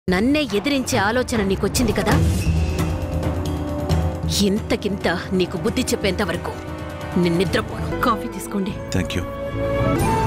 నన్నే ఎదిరించే ఆలోచన నీకొచ్చింది కదా, ఇంతకింత నీకు బుద్ధి చెప్పేంత వరకు నిన్నిద్రపోను. కాఫీ తీసుకోండి. Thank you.